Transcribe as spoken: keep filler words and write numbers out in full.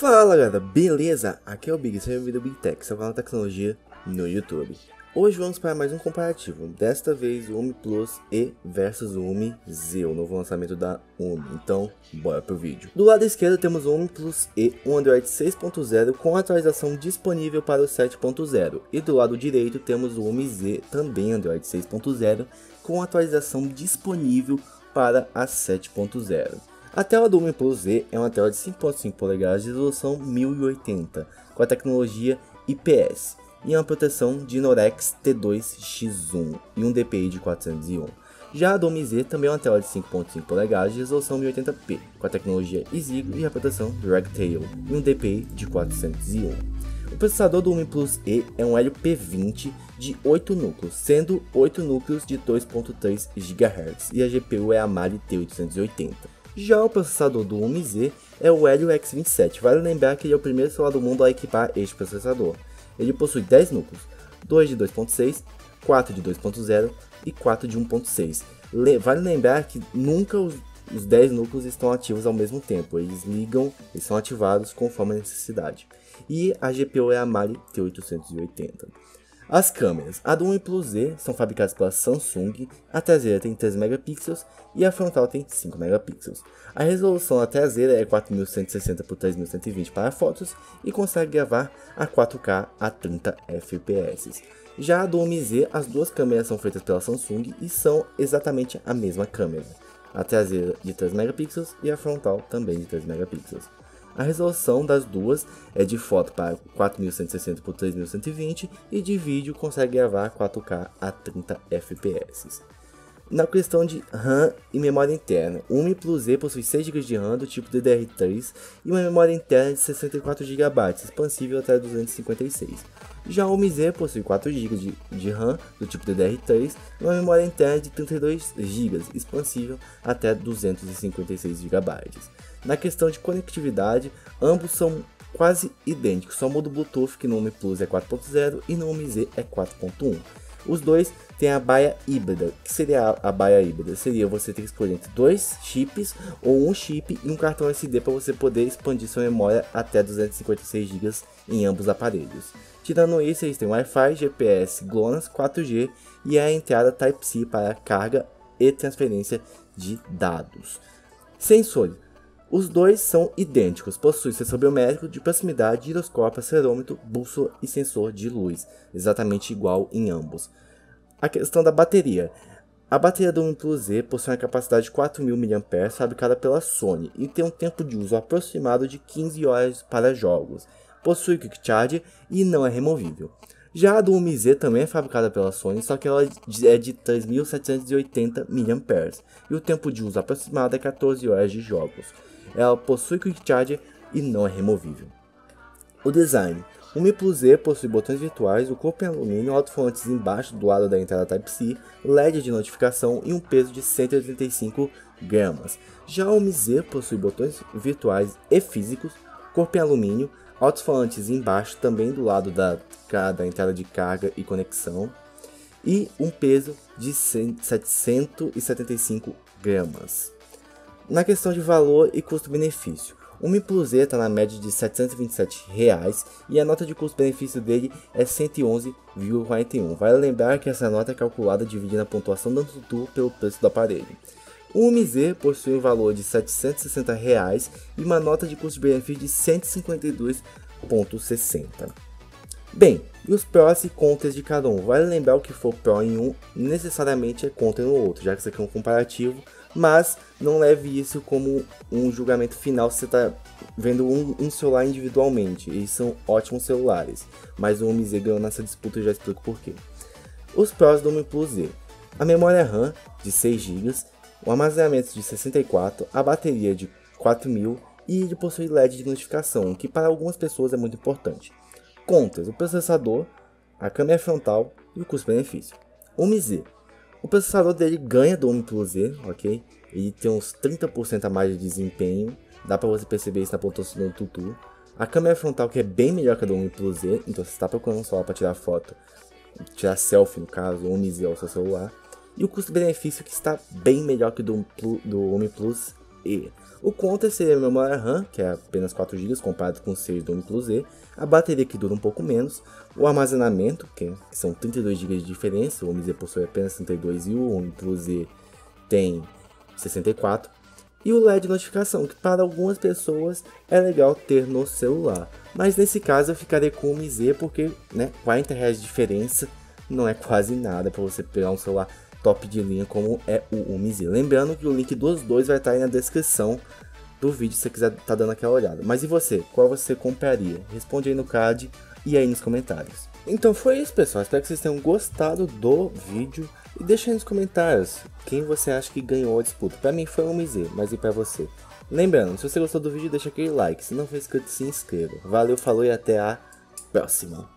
Fala galera, beleza? Aqui é o Big, seja bem-vindo ao Big Tech, seu canal de tecnologia no YouTube. Hoje vamos para mais um comparativo, desta vez o Umi Plus E versus o Umi Z, o novo lançamento da Umi. Então, bora pro vídeo. Do lado esquerdo temos o Umi Plus E, um Android seis ponto zero com atualização disponível para o sete ponto zero. E do lado direito temos o Umi Z, também Android seis ponto zero, com atualização disponível para a sete ponto zero. A tela do Umi Plus Z é uma tela de cinco ponto cinco polegadas de resolução mil e oitenta, com a tecnologia I P S e uma proteção de Norex T dois X um e um D P I de quatrocentos e um. Já a do Umi Z também é uma tela de cinco ponto cinco polegadas de resolução mil e oitenta p, com a tecnologia Exygo e a proteção Ragtail e um D P I de quatrocentos e um. O processador do Umi Plus E é um Helio P vinte de oito núcleos, sendo oito núcleos de dois ponto três gigahertz, e a G P U é a Mali T oitocentos e oitenta. Já o processador do Umi Z é o Helio X vinte e sete, vale lembrar que ele é o primeiro celular do mundo a equipar este processador. Ele possui dez núcleos, dois de dois ponto seis, quatro de dois ponto zero e quatro de um ponto seis. Le vale lembrar que nunca os, os dez núcleos estão ativos ao mesmo tempo, eles ligam e são ativados conforme a necessidade. E a G P U é a Mali T oitocentos e oitenta. As câmeras, a do Umi Plus Z são fabricadas pela Samsung, a traseira tem três megapixels e a frontal tem cinco megapixels. A resolução da traseira é quatro mil cento e sessenta por três mil cento e vinte para fotos e consegue gravar a quatro K a trinta F P S. Já a do Umi Z, as duas câmeras são feitas pela Samsung e são exatamente a mesma câmera. A traseira de três megapixels e a frontal também de três megapixels. A resolução das duas é de foto para quatro mil cento e sessenta por três mil cento e vinte e de vídeo consegue gravar quatro K a trinta F P S. Na questão de RAM e memória interna, o Umi Plus Z possui seis gigas de RAM do tipo D D R três e uma memória interna de sessenta e quatro gigabytes, expansível até duzentos e cinquenta e seis. Já o Umi Z possui quatro gigas de, de RAM do tipo D D R três e uma memória interna de trinta e dois gigas, expansível até duzentos e cinquenta e seis gigabytes. Na questão de conectividade, ambos são quase idênticos, só muda o Bluetooth, que no Umi Plus é quatro ponto zero e no Umi Z é quatro ponto um. Os dois têm a baia híbrida. O que seria a, a baia híbrida? Seria você ter que escolher entre dois chips ou um chip e um cartão S D para você poder expandir sua memória até duzentos e cinquenta e seis gigas em ambos aparelhos. Tirando isso, eles têm Wi-Fi, G P S, GLONASS, quatro G e a entrada Type-C para carga e transferência de dados. Sensores. Os dois são idênticos, possuem sensor biométrico de proximidade, giroscópio, acelerômetro, bússola e sensor de luz, exatamente igual em ambos. A questão da bateria. A bateria do Umi Plus Z possui uma capacidade de quatro mil miliampères-hora fabricada pela Sony e tem um tempo de uso aproximado de quinze horas para jogos. Possui Quick Charge e não é removível. Já a do Umi Z também é fabricada pela Sony, só que ela é de três mil setecentos e oitenta miliampères-hora e o tempo de uso aproximado é quatorze horas de jogos. Ela possui Quick Charge e não é removível. O design. O Umi Plus Z possui botões virtuais, o corpo em alumínio, alto-falantes embaixo do lado da entrada Type-C, L E D de notificação e um peso de cento e oitenta e cinco gramas. Já o Umi Z possui botões virtuais e físicos, corpo em alumínio, alto-falantes embaixo também do lado da, da entrada de carga e conexão e um peso de setecentos e setenta e cinco gramas. Na questão de valor e custo-benefício, o Umi Plus Z está na média de setecentos e vinte e sete reais e a nota de custo-benefício dele é cento e onze vírgula quarenta e um. Vale lembrar que essa nota é calculada dividindo a pontuação do AnTuTu pelo preço do aparelho. O Umi Z possui um valor de setecentos e sessenta reais e uma nota de custo-benefício de cento e cinquenta e dois vírgula sessenta. Bem, e os prós e contras de cada um? Vale lembrar que o que for pró em um necessariamente é contra no outro, já que isso aqui é um comparativo, mas não leve isso como um julgamento final se você está vendo um, um celular individualmente. Eles são ótimos celulares, mas o Umi Z ganhou nessa disputa e eu já explico porquê. Os prós do Umi Plus Z: a memória RAM de seis gigas, o armazenamento de sessenta e quatro, a bateria de quatro mil e ele possui L E D de notificação, que para algumas pessoas é muito importante. Contras: o processador, a câmera frontal e o custo-benefício. Umi Z. O processador dele ganha do Umi Plus Z, ok? Ele tem uns trinta por cento a mais de desempenho, dá para você perceber isso na pontuação do AnTuTu. A câmera frontal que é bem melhor que a do Umi Plus Z, então se você está procurando um celular para tirar foto, tirar selfie no caso, o Umi Z é o seu celular. E o custo-benefício que está bem melhor que o do, do Umi Plus E o contra seria a memória RAM, que é apenas quatro gigas comparado com seis do OnePlus E, a bateria que dura um pouco menos, o armazenamento, que são trinta e dois gigas de diferença, o Home Z possui apenas trinta e dois e o OnePlus E tem sessenta e quatro, e o L E D notificação, que para algumas pessoas é legal ter no celular, mas nesse caso eu ficaria com o Home Z porque, né, quarenta reais de diferença não é quase nada para você pegar um celular top de linha como é o Home Z. Lembrando que o link dos dois vai estar aí na descrição do vídeo se você quiser estar dando aquela olhada. Mas e você? Qual você compraria? Responde aí no card e aí nos comentários. Então foi isso, pessoal. Espero que vocês tenham gostado do vídeo. E deixa aí nos comentários quem você acha que ganhou a disputa. Pra mim foi o Home Z, mas e pra você? Lembrando, se você gostou do vídeo, deixa aquele like. Se não for inscrito, se inscreva. Valeu, falou e até a próxima.